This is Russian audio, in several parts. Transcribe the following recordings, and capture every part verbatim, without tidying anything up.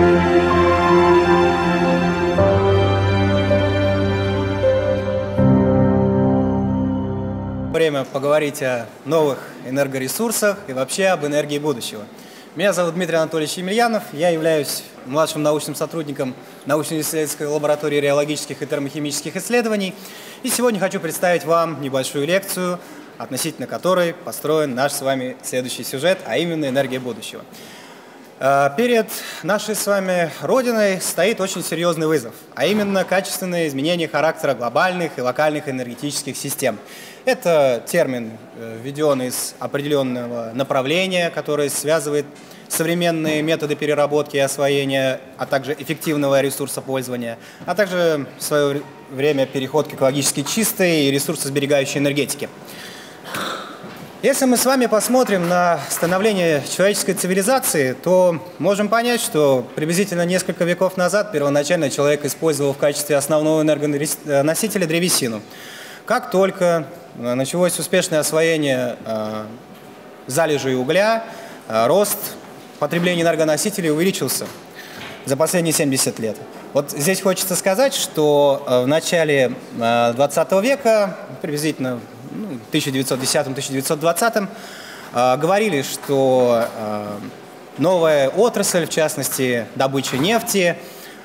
Время поговорить о новых энергоресурсах и вообще об энергии будущего. Меня зовут Дмитрий Анатольевич Емельянов, я являюсь младшим научным сотрудником научно-исследовательской лаборатории реологических и термохимических исследований. И сегодня хочу представить вам небольшую лекцию, относительно которой построен наш с вами следующий сюжет, а именно энергия будущего. Перед нашей с вами Родиной стоит очень серьезный вызов, а именно качественное изменение характера глобальных и локальных энергетических систем. Это термин введен из определенного направления, которое связывает современные методы переработки и освоения, а также эффективного ресурсопользования, а также в свое время переход к экологически чистой и ресурсосберегающей энергетике. Если мы с вами посмотрим на становление человеческой цивилизации, то можем понять, что приблизительно несколько веков назад первоначально человек использовал в качестве основного энергоносителя древесину. Как только началось успешное освоение э, залежей угля, э, рост потребления энергоносителей увеличился за последние семьдесят лет. Вот здесь хочется сказать, что э, в начале э, двадцатого века, приблизительно ну, в тысяча девятьсот десятом — тысяча девятьсот двадцатом, э, говорили, что э, новая отрасль, в частности добыча нефти,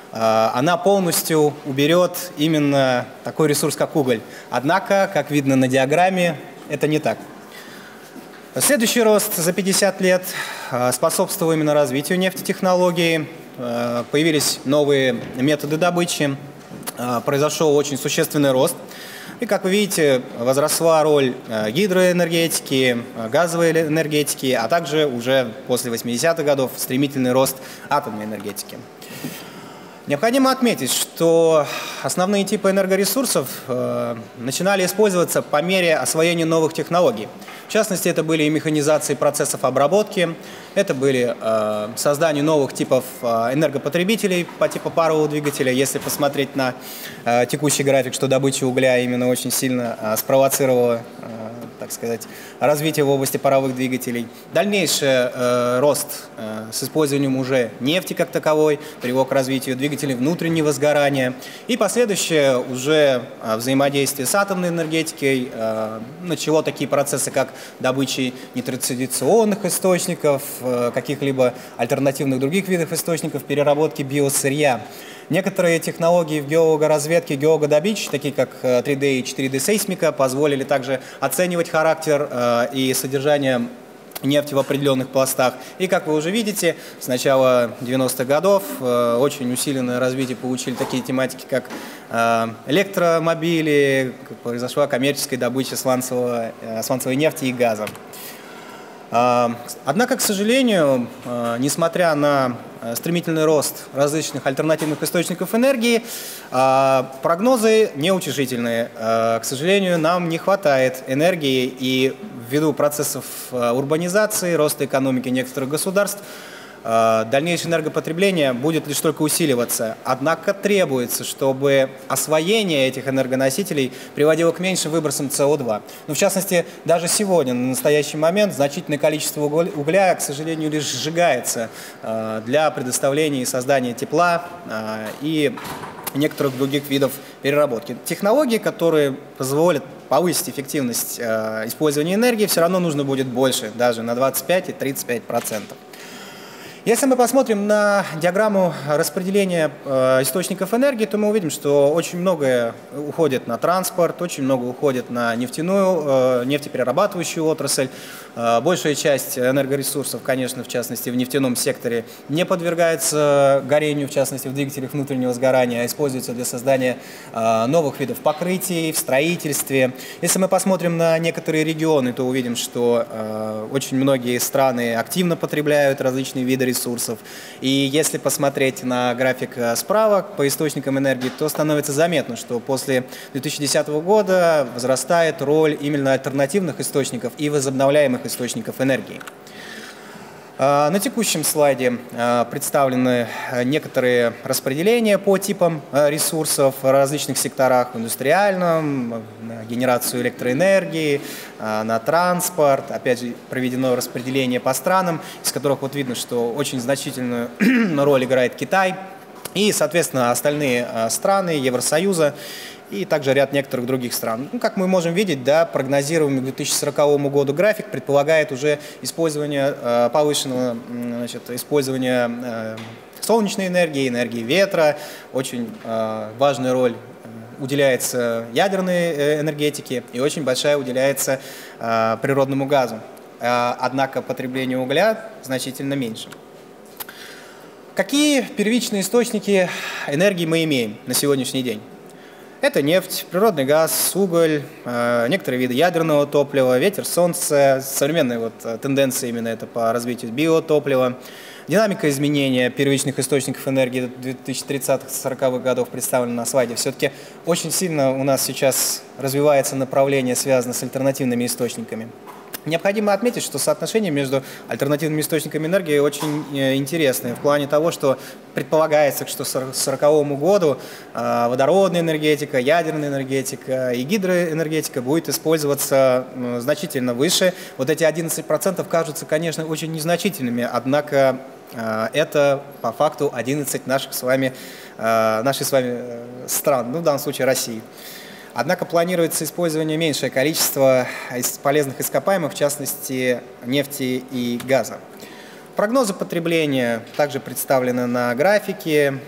она полностью уберет именно такой ресурс, как уголь. Однако, как видно на диаграмме, это не так. Следующий рост за пятьдесят лет способствовал именно развитию нефтетехнологий. Появились новые методы добычи, произошел очень существенный рост. И, как вы видите, возросла роль гидроэнергетики, газовой энергетики, а также уже после восьмидесятых годов стремительный рост атомной энергетики. Необходимо отметить, что основные типы энергоресурсов э, начинали использоваться по мере освоения новых технологий. В частности, это были и механизации процессов обработки, это были э, создание новых типов э, энергопотребителей по типу парового двигателя. Если посмотреть на э, текущий график, что добыча угля именно очень сильно э, спровоцировала, э, так сказать, развитие в области паровых двигателей. Дальнейший э, рост э, с использованием уже нефти как таковой привел к развитию двигателей внутреннего сгорания. И последующее уже э, взаимодействие с атомной энергетикой э, начало такие процессы, как добыча нетрадиционных источников, э, каких-либо альтернативных других видов источников, переработки биосырья. Некоторые технологии в геологоразведке, геологодобыче, такие как три дэ и четыре дэ сейсмика, позволили также оценивать характер э, и содержание нефти в определенных пластах. И, как вы уже видите, с начала девяностых годов э, очень усиленное развитие получили такие тематики, как э, электромобили, произошла коммерческая добыча сланцевого, э, сланцевой нефти и газа. Однако, к сожалению, несмотря на стремительный рост различных альтернативных источников энергии, прогнозы неутешительные. К сожалению, нам не хватает энергии, и ввиду процессов урбанизации, роста экономики некоторых государств, дальнейшее энергопотребление будет лишь только усиливаться. Однако требуется, чтобы освоение этих энергоносителей приводило к меньшим выбросам цэ о два. Но в частности, даже сегодня, на настоящий момент, значительное количество угля, к сожалению, лишь сжигается для предоставления и создания тепла и некоторых других видов переработки. Технологии, которые позволят повысить эффективность использования энергии, все равно нужно будет больше, даже на двадцать пять — тридцать пять процентов. Если мы посмотрим на диаграмму распределения э, источников энергии, то мы увидим, что очень многое уходит на транспорт, очень много уходит на нефтяную, э, нефтеперерабатывающую отрасль. Э, большая часть энергоресурсов, конечно, в частности в нефтяном секторе, не подвергается горению, в частности в двигателях внутреннего сгорания, а используется для создания э, новых видов покрытий в строительстве. Если мы посмотрим на некоторые регионы, то увидим, что э, очень многие страны активно потребляют различные виды ресурсов. ресурсов. И если посмотреть на график справа по источникам энергии, то становится заметно, что после две тысячи десятого года возрастает роль именно альтернативных источников и возобновляемых источников энергии. На текущем слайде представлены некоторые распределения по типам ресурсов в различных секторах: в индустриальном, на генерацию электроэнергии, на транспорт. Опять же, проведено распределение по странам, из которых вот видно, что очень значительную роль играет Китай и, соответственно, остальные страны Евросоюза и также ряд некоторых других стран. Ну, как мы можем видеть, да, прогнозируемый к две тысячи сороковому году график предполагает уже использование э, повышенного значит, использования э, солнечной энергии, энергии ветра. Очень э, важная роль уделяется ядерной энергетике и очень большая уделяется э, природному газу. Э, однако потребление угля значительно меньше. Какие первичные источники энергии мы имеем на сегодняшний день? Это нефть, природный газ, уголь, э, некоторые виды ядерного топлива, ветер, солнце. Современные вот тенденции именно это по развитию биотоплива. Динамика изменения первичных источников энергии до две тысячи тридцатых-сороковых годов представлена на слайде. Все-таки очень сильно у нас сейчас развивается направление, связанное с альтернативными источниками. Необходимо отметить, что соотношение между альтернативными источниками энергии очень интересное в плане того, что предполагается, что к сороковому году водородная энергетика, ядерная энергетика и гидроэнергетика будет использоваться значительно выше. Вот эти одиннадцать процентов кажутся, конечно, очень незначительными, однако это по факту одиннадцать наших с вами, наших с вами стран, ну в данном случае России. Однако планируется использование меньшее количества полезных ископаемых, в частности нефти и газа. Прогнозы потребления также представлены на графике.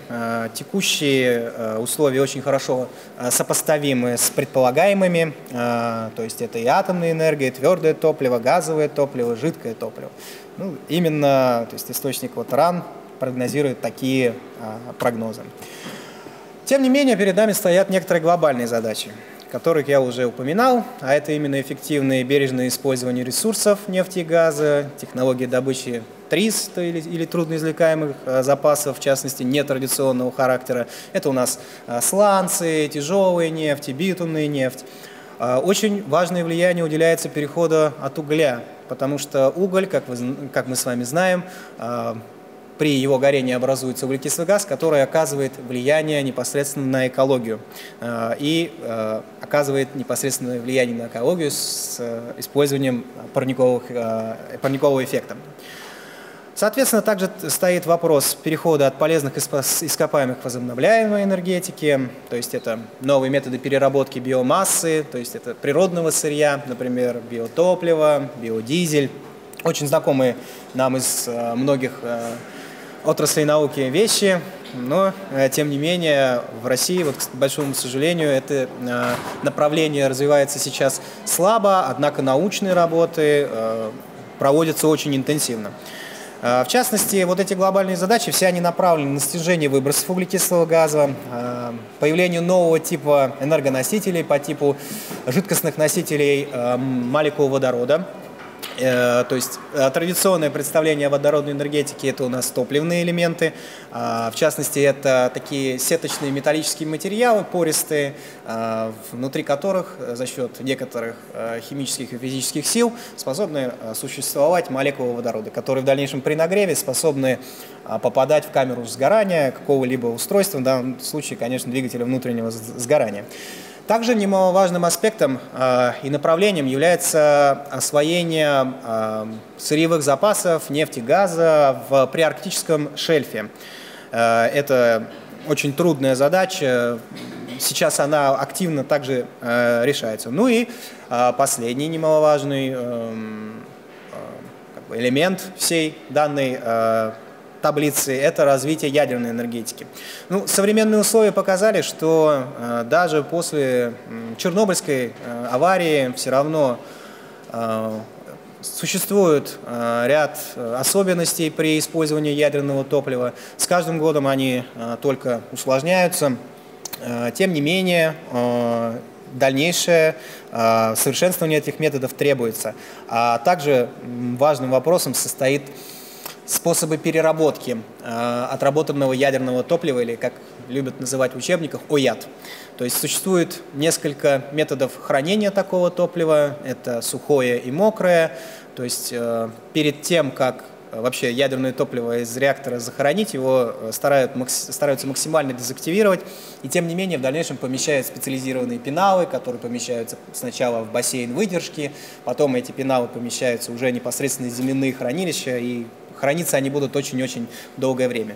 Текущие условия очень хорошо сопоставимы с предполагаемыми, то есть это и атомная энергия, и твердое топливо, газовое топливо, жидкое топливо. Ну, именно, то есть источник вот РАН прогнозирует такие прогнозы. Тем не менее, перед нами стоят некоторые глобальные задачи, которых я уже упоминал, а это именно эффективное и бережное использование ресурсов нефти и газа, технологии добычи ТРИС или, или трудноизвлекаемых запасов, в частности, нетрадиционного характера. Это у нас сланцы, тяжелая нефть, битумная нефть. Очень важное влияние уделяется переходу от угля, потому что уголь, как, вы, как мы с вами знаем, при его горении образуется углекислый газ, который оказывает влияние непосредственно на экологию и оказывает непосредственное влияние на экологию с использованием парниковых, парникового эффекта. Соответственно, также стоит вопрос перехода от полезных ископаемых к возобновляемой энергетике, то есть это новые методы переработки биомассы, то есть это природного сырья, например, биотопливо, биодизель, очень знакомые нам из многих отраслей науки вещи, но, тем не менее, в России, вот, к большому сожалению, это направление развивается сейчас слабо, однако научные работы проводятся очень интенсивно. В частности, вот эти глобальные задачи, все они направлены на снижение выбросов углекислого газа, появлению нового типа энергоносителей по типу жидкостных носителей молекул водорода. То есть традиционное представление о водородной энергетике – это у нас топливные элементы, в частности, это такие сеточные металлические материалы, пористые, внутри которых за счет некоторых химических и физических сил способны существовать молекулы водорода, которые в дальнейшем при нагреве способны попадать в камеру сгорания какого-либо устройства, в данном случае, конечно, двигателя внутреннего сгорания. Также немаловажным аспектом э, и направлением является освоение э, сырьевых запасов нефти и газа в приарктическом шельфе. Э, это очень трудная задача, сейчас она активно также э, решается. Ну и э, последний немаловажный э, э, как бы элемент всей данной э, таблицы – это развитие ядерной энергетики. Ну, современные условия показали, что э, даже после э, Чернобыльской э, аварии все равно э, существует э, ряд особенностей при использовании ядерного топлива. С каждым годом они э, только усложняются. Э, тем не менее, э, дальнейшее э, совершенствование этих методов требуется. А также важным вопросом состоит способы переработки э, отработанного ядерного топлива, или, как любят называть в учебниках, ОЯД. То есть существует несколько методов хранения такого топлива, это сухое и мокрое. То есть э, перед тем, как вообще ядерное топливо из реактора захоронить, его старают, стараются максимально дезактивировать, и тем не менее в дальнейшем помещают специализированные пеналы, которые помещаются сначала в бассейн выдержки, потом эти пеналы помещаются уже непосредственно в земляные хранилища, и храниться они будут очень-очень долгое время.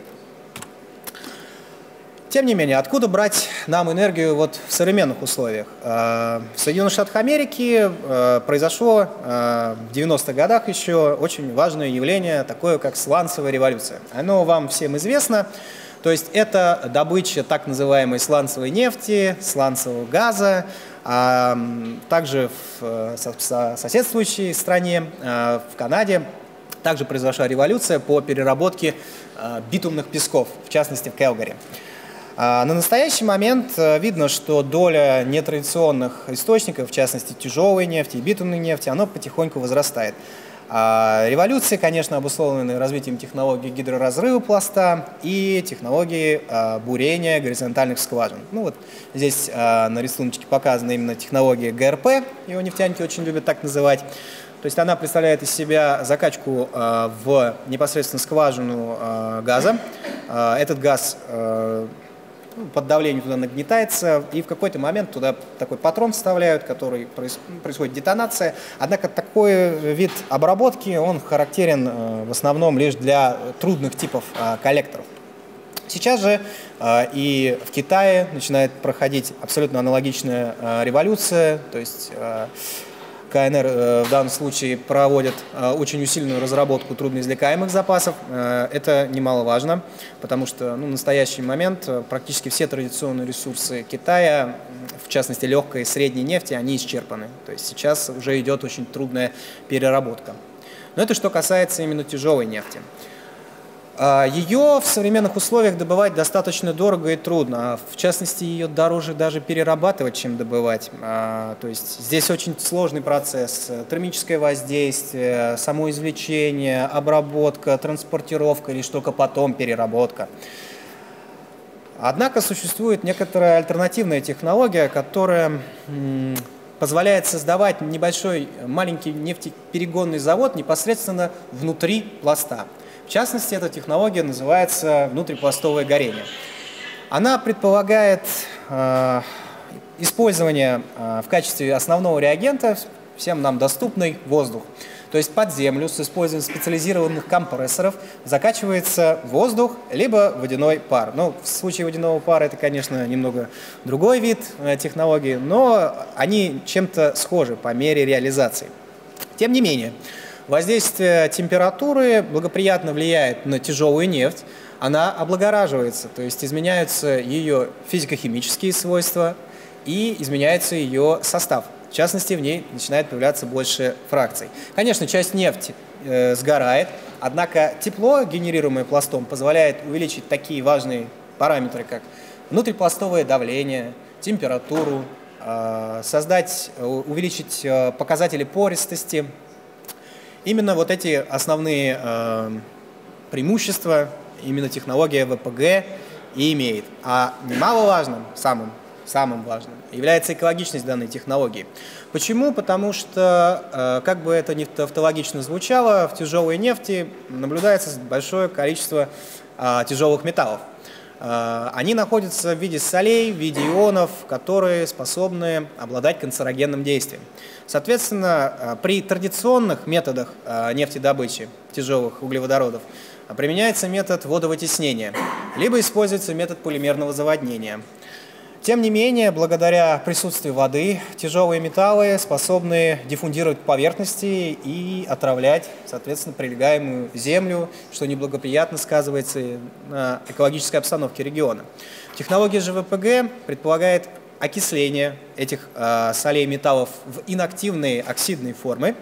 Тем не менее, откуда брать нам энергию вот в современных условиях? В Соединенных Штатах Америки произошло в девяностых годах еще очень важное явление, такое как сланцевая революция. Оно вам всем известно. То есть это добыча так называемой сланцевой нефти, сланцевого газа, а также в соседствующей стране, в Канаде, также произошла революция по переработке битумных песков, в частности в Кэлгари. На настоящий момент видно, что доля нетрадиционных источников, в частности тяжелой нефти и битумной нефти, она потихоньку возрастает. Революции, конечно, обусловлены развитием технологий гидроразрыва пласта и технологии бурения горизонтальных скважин. Ну вот здесь на рисунке показана именно технология гэ эр пэ, его нефтяники очень любят так называть. То есть она представляет из себя закачку в непосредственно скважину газа. Этот газ под давлением туда нагнетается, и в какой-то момент туда такой патрон вставляют, который происходит детонация. Однако такой вид обработки, он характерен в основном лишь для трудных типов коллекторов. Сейчас же и в Китае начинает проходить абсолютно аналогичная революция, то есть ка эн эр в данном случае проводит очень усиленную разработку трудноизвлекаемых запасов. Это немаловажно, потому что ну, в настоящий момент практически все традиционные ресурсы Китая, в частности легкой и средней нефти, они исчерпаны. То есть сейчас уже идет очень трудная переработка. Но это что касается именно тяжелой нефти. Ее в современных условиях добывать достаточно дорого и трудно. В частности, ее дороже даже перерабатывать, чем добывать. То есть здесь очень сложный процесс. Термическое воздействие, само извлечение, обработка, транспортировка и лишь только потом переработка. Однако существует некоторая альтернативная технология, которая позволяет создавать небольшой маленький нефтеперегонный завод непосредственно внутри пласта. В частности, эта технология называется внутрипластовое горение. Она предполагает э, использование э, в качестве основного реагента всем нам доступный воздух. То есть под землю с использованием специализированных компрессоров закачивается воздух либо водяной пар. Ну, в случае водяного пара это, конечно, немного другой вид э, технологии, но они чем-то схожи по мере реализации. Тем не менее, воздействие температуры благоприятно влияет на тяжелую нефть, она облагораживается, то есть изменяются ее физико-химические свойства и изменяется ее состав. В частности, в ней начинает появляться больше фракций. Конечно, часть нефти э, сгорает, однако тепло, генерируемое пластом, позволяет увеличить такие важные параметры, как внутрипластовое давление, температуру, э, создать, увеличить э, показатели пористости. Именно вот эти основные э, преимущества именно технология вэ пэ гэ и имеет. А немаловажным, самым, самым важным, является экологичность данной технологии. Почему? Потому что, э, как бы это ни тавтологично звучало, в тяжелой нефти наблюдается большое количество э, тяжелых металлов. Э, они находятся в виде солей, в виде ионов, которые способны обладать канцерогенным действием. Соответственно, при традиционных методах нефтедобычи тяжелых углеводородов применяется метод водовытеснения, либо используется метод полимерного заводнения. Тем не менее, благодаря присутствию воды, тяжелые металлы способны диффундировать поверхности и отравлять, соответственно, прилегаемую землю, что неблагоприятно сказывается на экологической обстановке региона. Технология же вэ пэ гэ предполагает окисление этих э, солей металлов в инактивные оксидные формы,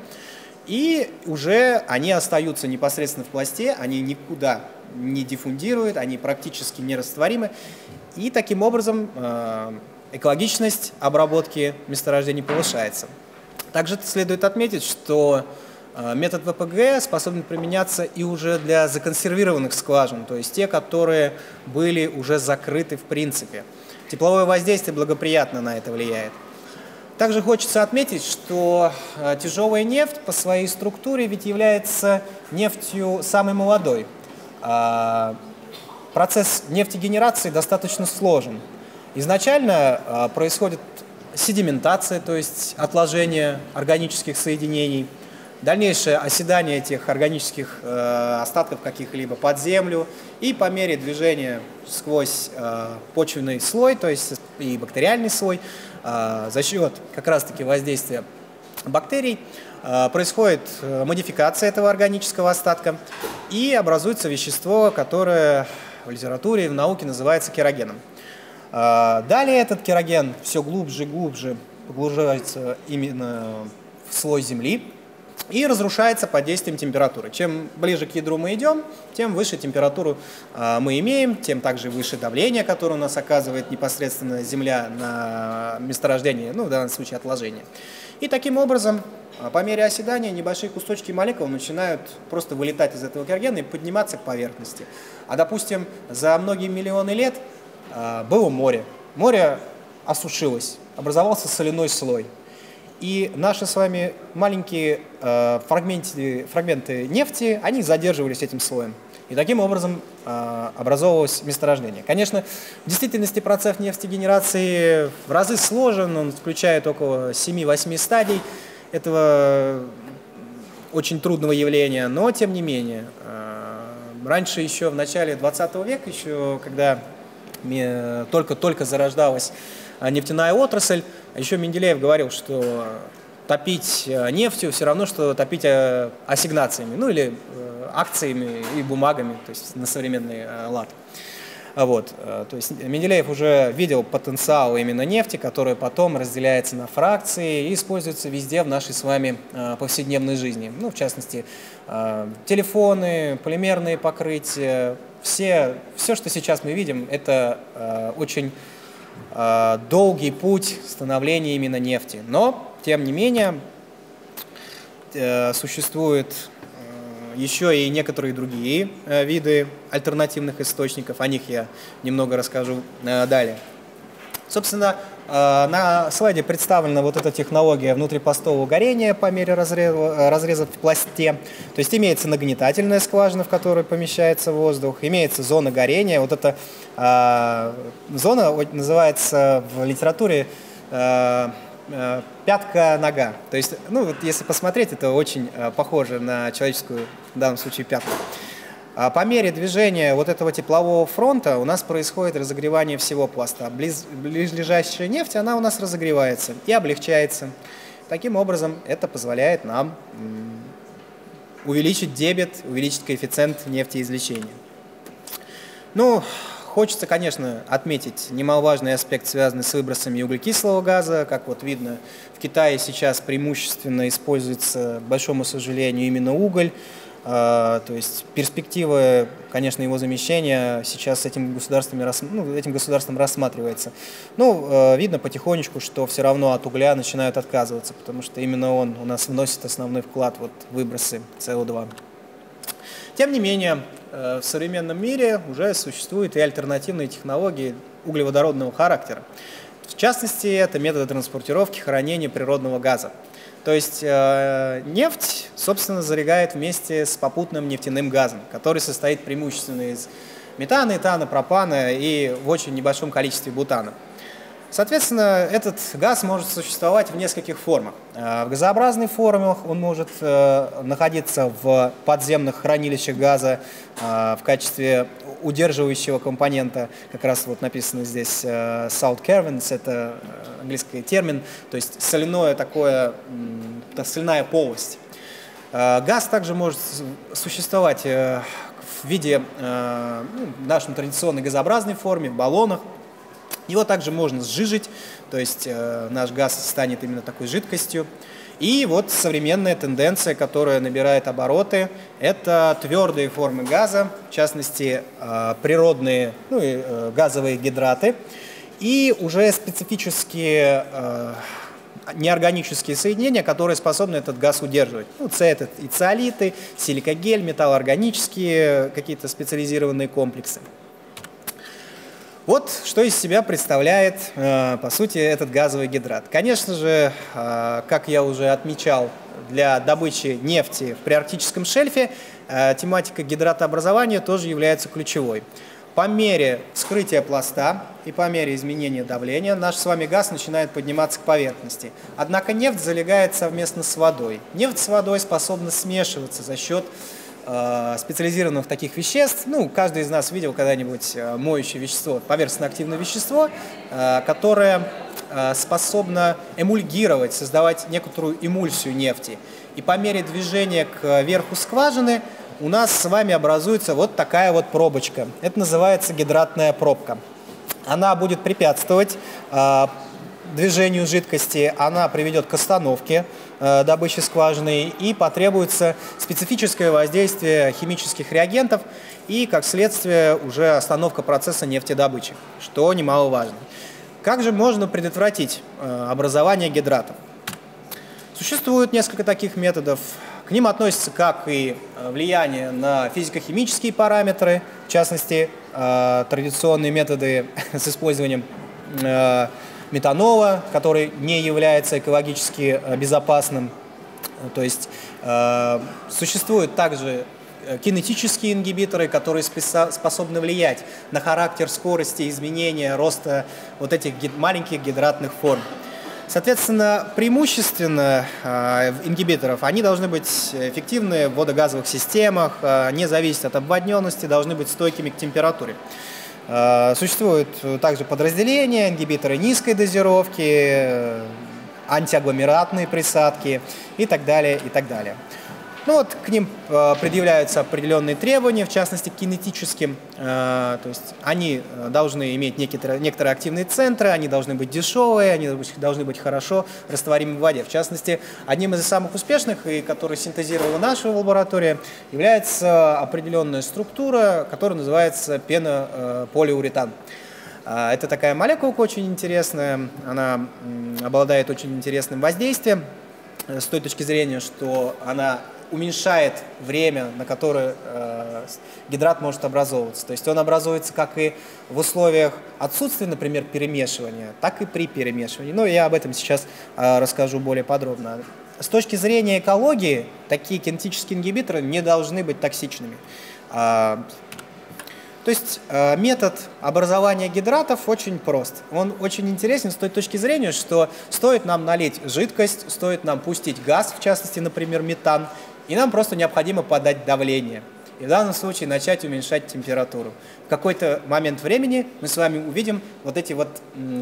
и уже они остаются непосредственно в пласте, они никуда не диффундируют, они практически нерастворимы, и таким образом э, экологичность обработки месторождений повышается. Также следует отметить, что э, метод вэ пэ гэ способен применяться и уже для законсервированных скважин, то есть те, которые были уже закрыты в принципе. Тепловое воздействие благоприятно на это влияет. Также хочется отметить, что тяжелая нефть по своей структуре ведь является нефтью самой молодой. Процесс нефтегенерации достаточно сложен. Изначально происходит седиментация, то есть отложение органических соединений, дальнейшее оседание этих органических э, остатков каких-либо под землю, и по мере движения сквозь э, почвенный слой, то есть и бактериальный слой, э, за счет как раз-таки воздействия бактерий э, происходит модификация этого органического остатка, и образуется вещество, которое в литературе и в науке называется керогеном. Э, далее этот кероген все глубже и глубже погружается именно в слой земли и разрушается под действием температуры. Чем ближе к ядру мы идем, тем выше температуру э, мы имеем, тем также выше давление, которое у нас оказывает непосредственно Земля на месторождение, ну, в данном случае отложение. И таким образом, по мере оседания, небольшие кусочки молекул начинают просто вылетать из этого керогена и подниматься к поверхности. А, допустим, за многие миллионы лет э, было море. Море осушилось, образовался соляной слой. И наши с вами маленькие э, фрагменты, фрагменты нефти, они задерживались этим слоем. И таким образом э, образовывалось месторождение. Конечно, в действительности процесс нефтегенерации в разы сложен, он включает около семи-восьми стадий этого очень трудного явления, но тем не менее. Э, раньше, еще в начале двадцатого века, еще когда только-только зарождалась нефтяная отрасль, еще Менделеев говорил, что топить нефтью все равно, что топить ассигнациями, ну или акциями и бумагами, то есть на современный лад. Вот. То есть Менделеев уже видел потенциал именно нефти, который потом разделяется на фракции и используется везде в нашей с вами повседневной жизни. Ну, в частности, телефоны, полимерные покрытия, все, все, что сейчас мы видим, это очень долгий путь становления именно нефти. Но, тем не менее, существуют еще и некоторые другие виды альтернативных источников. О них я немного расскажу далее. Собственно, на слайде представлена вот эта технология внутрипостового горения по мере разреза, разреза в пласте. То есть имеется нагнетательная скважина, в которой помещается воздух, имеется зона горения. Вот эта э, зона называется в литературе э, э, пятка-нога. То есть, ну, вот если посмотреть, это очень э, похоже на человеческую, в данном случае, пятку. А по мере движения вот этого теплового фронта у нас происходит разогревание всего пласта. Близ, близлежащая нефть, она у нас разогревается и облегчается. Таким образом, это позволяет нам увеличить дебет, увеличить коэффициент нефтеизвлечения. Ну, хочется, конечно, отметить немаловажный аспект, связанный с выбросами углекислого газа. Как вот видно, в Китае сейчас преимущественно используется, к большому сожалению, именно уголь. Uh, то есть перспективы, конечно, его замещения сейчас этим государством, ну, этим государством рассматривается. Ну, uh, видно потихонечку, что все равно от угля начинают отказываться, потому что именно он у нас вносит основной вклад вот, в выбросы С О два. Тем не менее, uh, в современном мире уже существуют и альтернативные технологии углеводородного характера. В частности, это методы транспортировки, хранения природного газа. То есть э, нефть, собственно, залегает вместе с попутным нефтяным газом, который состоит преимущественно из метана, этана, пропана и в очень небольшом количестве бутана. Соответственно, этот газ может существовать в нескольких формах. В газообразной форме он может находиться в подземных хранилищах газа в качестве удерживающего компонента. Как раз вот написано здесь salt caverns, это английский термин, то есть соляное такое, соляная полость. Газ также может существовать в виде, ну, в нашей традиционной газообразной форме, в баллонах. Его также можно сжижить, то есть э, наш газ станет именно такой жидкостью. И вот современная тенденция, которая набирает обороты, это твердые формы газа, в частности э, природные, ну, и, э, газовые гидраты, и уже специфические э, неорганические соединения, которые способны этот газ удерживать. Ну, С это и циолиты, силикагель, металлоорганические какие-то специализированные комплексы. Вот что из себя представляет, по сути, этот газовый гидрат. Конечно же, как я уже отмечал, для добычи нефти в приарктическом шельфе тематика гидратообразования тоже является ключевой. По мере вскрытия пласта и по мере изменения давления наш с вами газ начинает подниматься к поверхности. Однако нефть залегает совместно с водой. Нефть с водой способна смешиваться за счет э, специализированных таких веществ. Ну, каждый из нас видел когда-нибудь э, моющее вещество, поверхностно-активное вещество, э, которое э, способно эмульгировать, создавать некоторую эмульсию нефти. И по мере движения к верху скважины у нас с вами образуется вот такая вот пробочка. Это называется гидратная пробка. Она будет препятствовать э, движению жидкости, она приведет к остановке э, добычи скважины и потребуется специфическое воздействие химических реагентов и, как следствие, уже остановка процесса нефтедобычи, что немаловажно. Как же можно предотвратить э, образование гидратов? Существует несколько таких методов. К ним относятся как и влияние на физико-химические параметры, в частности, э, традиционные методы с использованием э, метанола, который не является экологически безопасным. То есть э, существуют также кинетические ингибиторы, которые способны влиять на характер скорости изменения роста вот этих гид- маленьких гидратных форм. Соответственно, преимущественно э, ингибиторов, они должны быть эффективны в водогазовых системах, э, не зависеть от обводненности, должны быть стойкими к температуре. Э, существуют также подразделения, ингибиторы низкой дозировки, э, антиагломератные присадки и так далее, и так далее. Ну вот к ним э, предъявляются определенные требования, в частности к кинетическим, э, то есть они должны иметь некоторые, некоторые активные центры, они должны быть дешевые, они должны быть хорошо растворимы в воде. В частности, одним из самых успешных, и который синтезировала наша лаборатория, является определенная структура, которая называется пенополиуретан. Э, это такая молекулка очень интересная, она э, обладает очень интересным воздействием э, с той точки зрения, что она уменьшает время, на которое э, гидрат может образовываться. То есть он образуется как и в условиях отсутствия, например, перемешивания, так и при перемешивании. Но я об этом сейчас э, расскажу более подробно. С точки зрения экологии, такие кинетические ингибиторы не должны быть токсичными. Э, то есть э, метод образования гидратов очень прост. Он очень интересен с той точки зрения, что стоит нам налить жидкость, стоит нам пустить газ, в частности, например, метан, и нам просто необходимо подать давление. И в данном случае начать уменьшать температуру. В какой-то момент времени мы с вами увидим вот эти вот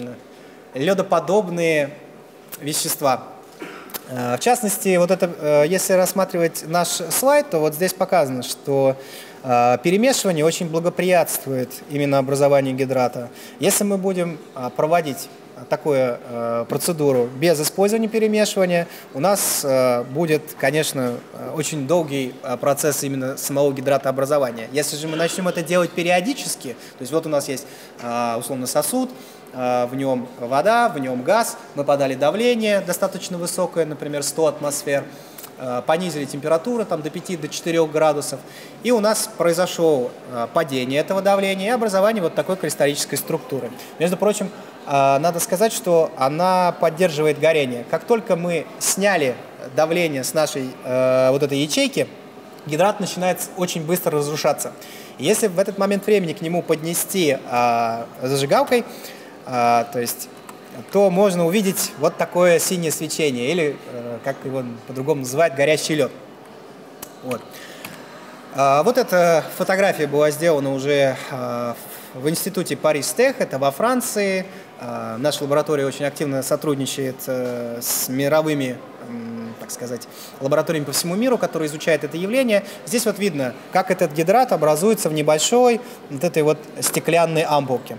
ледоподобные вещества. В частности, вот это, если рассматривать наш слайд, то вот здесь показано, что перемешивание очень благоприятствует именно образованию гидрата. Если мы будем проводить такую э, процедуру без использования перемешивания, у нас э, будет, конечно, очень долгий э, процесс именно самого гидратообразования. Если же мы начнем это делать периодически, то есть вот у нас есть э, условно сосуд, э, в нем вода, в нем газ, мы подали давление достаточно высокое, например, сто атмосфер, э, понизили температуру там, до пяти, до четырёх градусов, и у нас произошло э, падение этого давления и образование вот такой кристаллической структуры. Между прочим, надо сказать, что она поддерживает горение. Как только мы сняли давление с нашей э, вот этой ячейки, гидрат начинает очень быстро разрушаться. И если в этот момент времени к нему поднести э, зажигалкой, э, то есть, то можно увидеть вот такое синее свечение, или, э, как его по-другому называют, горящий лед. Вот. Э, вот эта фотография была сделана уже э, в институте Парис-Тех, это во Франции. Наша лаборатория очень активно сотрудничает с мировыми, так сказать, лабораториями по всему миру, которые изучают это явление. Здесь вот видно, как этот гидрат образуется в небольшой вот этой вот стеклянной ампулке.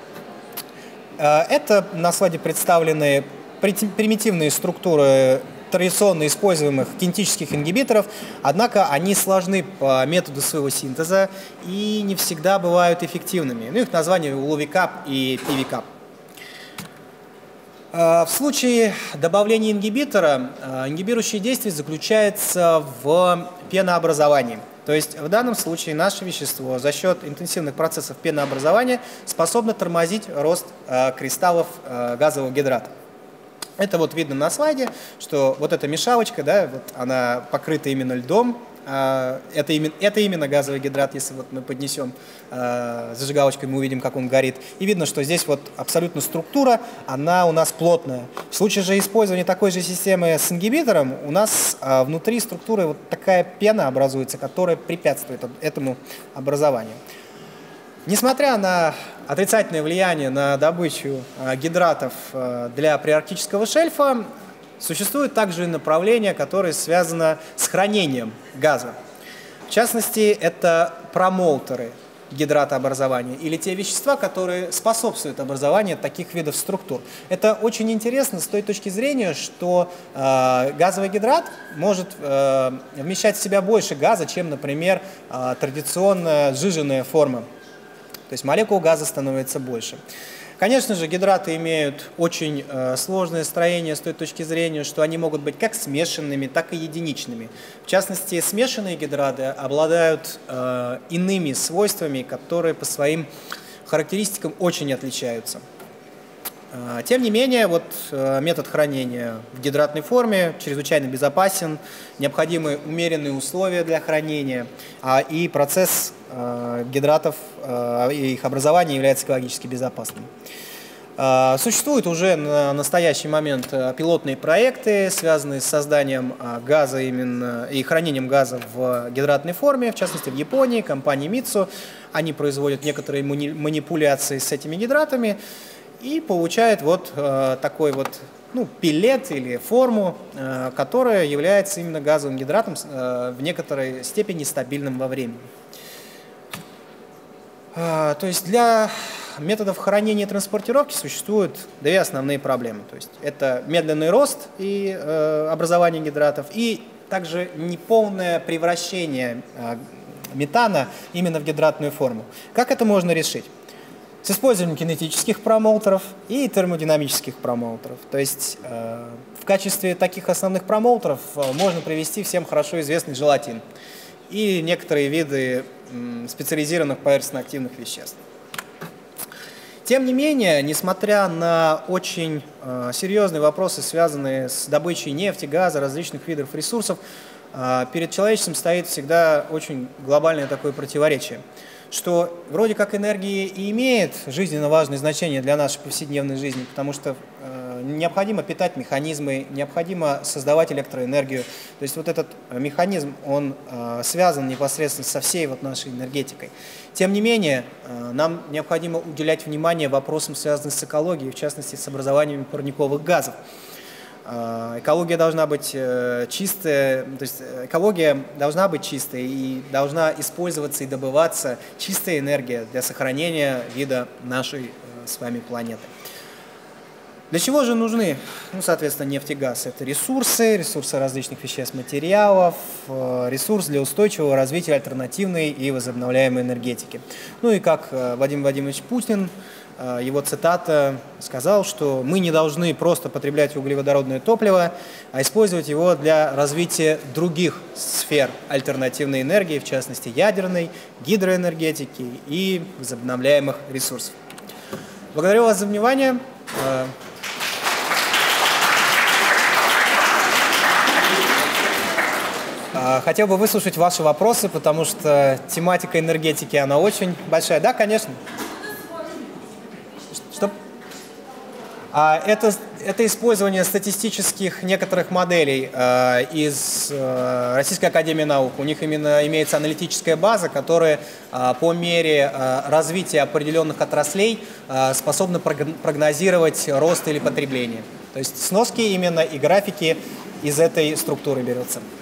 Это на слайде представлены примитивные структуры традиционно используемых кинетических ингибиторов, однако они сложны по методу своего синтеза и не всегда бывают эффективными. Ну, их название лувикап и пивикап. В случае добавления ингибитора, ингибирующее действие заключается в пенообразовании. То То есть в данном случае наше вещество за счет интенсивных процессов пенообразования способно тормозить рост э, кристаллов э, газового гидрата. Это вот видно на слайде, что вот эта мешалочка, да, вот она покрыта именно льдом. Это именно, это именно газовый гидрат, если вот мы поднесем э, зажигалочкой, мы увидим, как он горит. И видно, что здесь вот абсолютно структура, она у нас плотная. В случае же использования такой же системы с ингибитором, у нас э, внутри структуры вот такая пена образуется, которая препятствует этому образованию. Несмотря на отрицательное влияние на добычу э, гидратов э, для приарктического шельфа, существует также направление, которое связано с хранением газа. В частности, это промоутеры гидратообразования или те вещества, которые способствуют образованию таких видов структур. Это очень интересно с той точки зрения, что э, газовый гидрат может э, вмещать в себя больше газа, чем, например, э, традиционная сжиженная форма. То есть молекул газа становится больше. Конечно же, гидраты имеют очень э, сложное строение с той точки зрения, что они могут быть как смешанными, так и единичными. В частности, смешанные гидраты обладают э, иными свойствами, которые по своим характеристикам очень отличаются. Э, тем не менее, вот, э, метод хранения в гидратной форме чрезвычайно безопасен, необходимы умеренные условия для хранения, а, и процесс э, гидратов э, и их образования является экологически безопасным. Существуют уже на настоящий момент пилотные проекты, связанные с созданием газа именно и хранением газа в гидратной форме, в частности в Японии, компания Mitsui. Они производят некоторые манипуляции с этими гидратами и получают вот такой вот, ну, пеллет или форму, которая является именно газовым гидратом в некоторой степени стабильным во времени. То есть для методов хранения и транспортировки существуют две основные проблемы. То есть это медленный рост и э, образование гидратов, и также неполное превращение э, метана именно в гидратную форму. Как это можно решить? С использованием кинетических промоутеров и термодинамических промоутеров. То есть э, в качестве таких основных промоутеров э, можно привести всем хорошо известный желатин и некоторые виды э, специализированных поверхностно-активных веществ. Тем не менее, несмотря на очень э, серьезные вопросы, связанные с добычей нефти, газа, различных видов ресурсов, э, перед человечеством стоит всегда очень глобальное такое противоречие, что вроде как энергия и имеет жизненно важное значение для нашей повседневной жизни, потому что э, необходимо питать механизмы, необходимо создавать электроэнергию. То есть вот этот механизм, он э, связан непосредственно со всей вот нашей энергетикой. Тем не менее, э, нам необходимо уделять внимание вопросам, связанным с экологией, в частности, с образованием парниковых газов. Экология должна быть чистая, то есть экология должна быть чистой и должна использоваться и добываться чистая энергия для сохранения вида нашей с вами планеты. Для чего же нужны, ну, соответственно, нефть и газ? Это ресурсы, ресурсы различных веществ, материалов, ресурс для устойчивого развития альтернативной и возобновляемой энергетики. Ну и как Владимир Владимирович Путин, его цитата, сказал, что мы не должны просто потреблять углеводородное топливо, а использовать его для развития других сфер альтернативной энергии, в частности ядерной, гидроэнергетики и возобновляемых ресурсов. Благодарю вас за внимание. Хотел бы выслушать ваши вопросы, потому что тематика энергетики, она очень большая. Да, конечно. Что? А, это, это использование статистических некоторых моделей э, из э, Российской академии наук. У них именно имеется аналитическая база, которая э, по мере э, развития определенных отраслей э, способна прогнозировать рост или потребление. То есть сноски именно и графики из этой структуры берутся.